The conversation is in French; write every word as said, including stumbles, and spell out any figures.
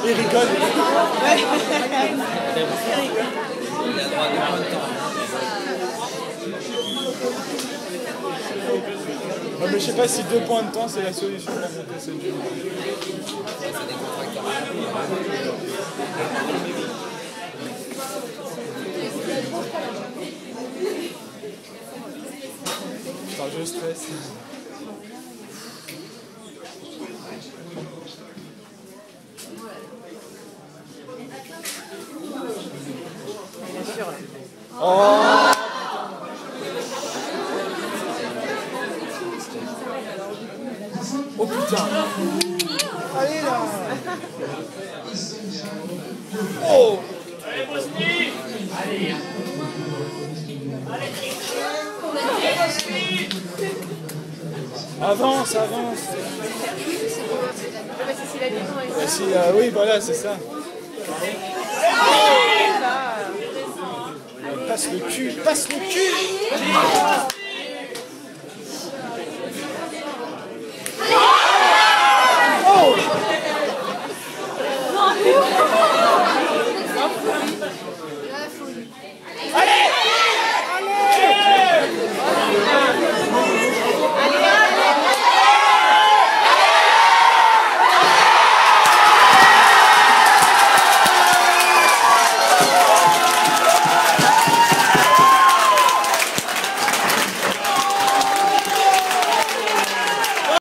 Il rigole. Ouais, mais je sais pas si deux points de temps c'est la solution pour monter cette jeu. Putain, je stresse. Oh! Oh putain! Allez là! Oh! Allez, Bosnie! Allez! Avance, avance! Ah, si, ah, oui, voilà, c'est ça. Passe le cul, passe le cul!